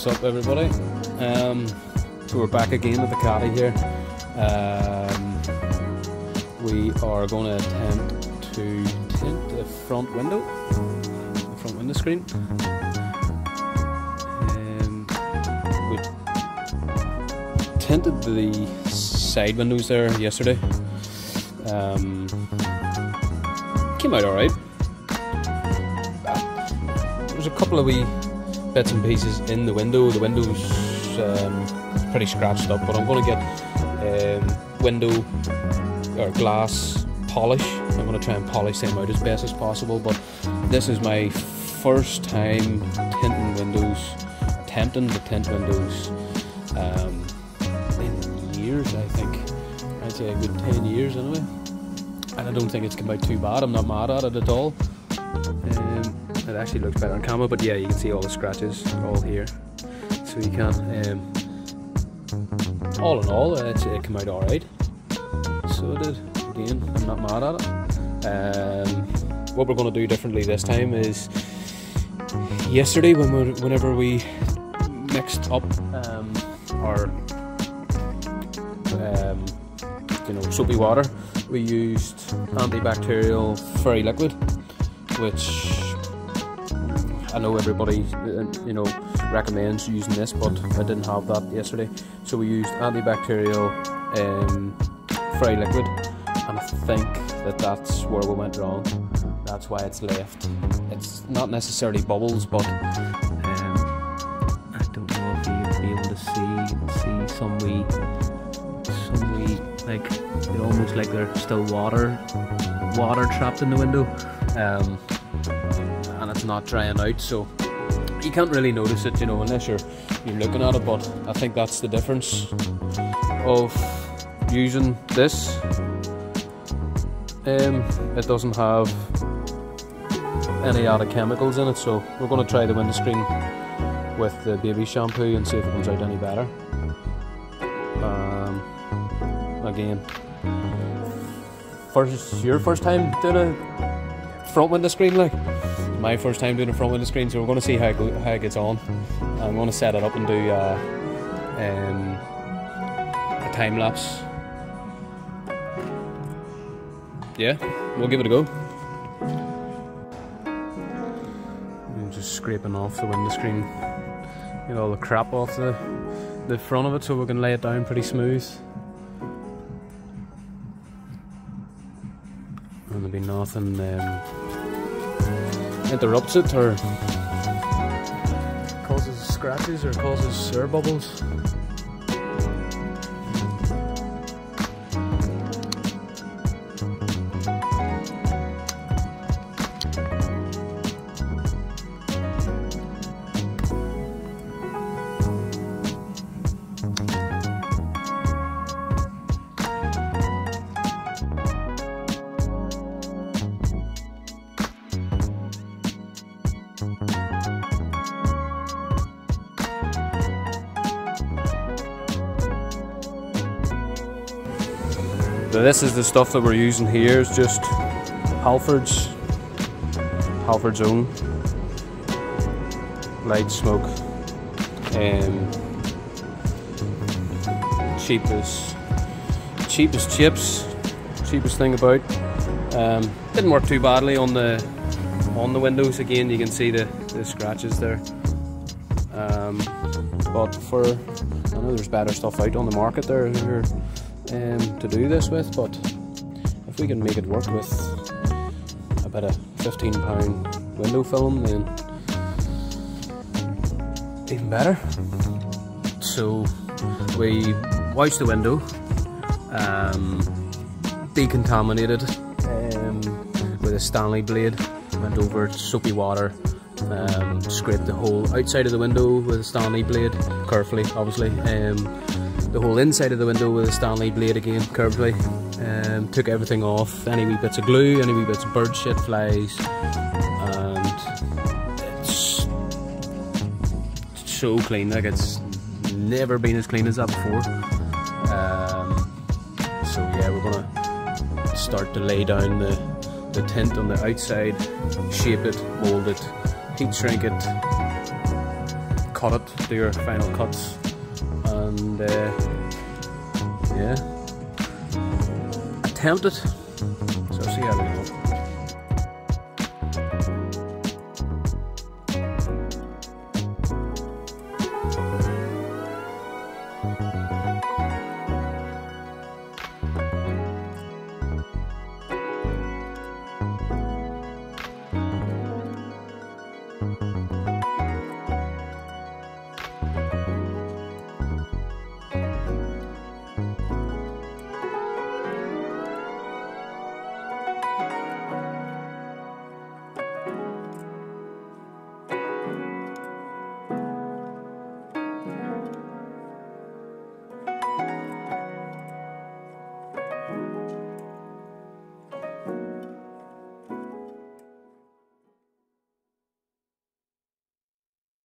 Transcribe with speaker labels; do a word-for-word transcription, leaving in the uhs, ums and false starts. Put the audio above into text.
Speaker 1: What's up, everybody? Um, so we're back again at the caddy here. Um, we are going to attempt to tint the front window, the front window screen. Um, we tinted the side windows there yesterday. Um, came out alright. There's a couple of wee bits and pieces in the window. The window's um, pretty scratched up, but I'm going to get um, window or glass polish. I'm going to try and polish them out as best as possible, but this is my first time tinting windows, attempting to tint windows um, in years, I think. I'd say a good ten years anyway, and I don't think it's come out too bad. I'm not mad at it at all. Um, It actually looks better on camera, but yeah, you can see all the scratches all here, so you can. Um, all in all, it's, it came out alright. So it did. Again, I'm not mad at it. Um, what we're going to do differently this time is, yesterday when we, whenever we mixed up um, our um, you know soapy water, we used antibacterial fairy liquid, which I know everybody, you know, recommends using this, but I didn't have that yesterday. So we used antibacterial um, fairy liquid, and I think that that's where we went wrong. That's why it's left. It's not necessarily bubbles, but um, I don't know if you'd be able to see see some wee, some wee, like, you know, almost like there's still water, water trapped in the window. Um, and it's not drying out, so you can't really notice it, you know, unless you're you're looking at it. But I think that's the difference of using this. Um, it doesn't have any added chemicals in it, so we're going to try the window screen with the baby shampoo and see if it comes out any better. Um, again, first your first time doing a front window screen, like my first time doing a front window screen, so we're going to see how it, go, how it gets on. I'm going to set it up and do uh, um, a time lapse. Yeah, we'll give it a go. I'm just scraping off the window screen, get all the crap off the the front of it, so we can lay it down pretty smooth. And there'll be nothing Um, interrupts it or causes scratches or causes air bubbles. So this is the stuff that we're using here. It's just Halford's, Halford's own light smoke, um, cheapest, cheapest chips, cheapest thing about. Um, didn't work too badly on the on the windows. Again, you can see the, the scratches there. Um, but for, I know there's better stuff out on the market there here, Um, to do this with, but if we can make it work with a bit of fifteen pound window film, then even better. So we washed the window, um, decontaminated um, with a Stanley blade, went over soapy water, um, scraped the whole outside of the window with a Stanley blade, carefully obviously, um, the whole inside of the window with a Stanley blade again, curvedly. Um, took everything off, any wee bits of glue, any wee bits of bird shit, flies, and it's so clean, like it's never been as clean as that before. Um, so yeah, we're gonna start to lay down the, the tint on the outside, shape it, mould it, heat shrink it, cut it, do your final cuts, and uh, yeah, attempt it. So see how we go.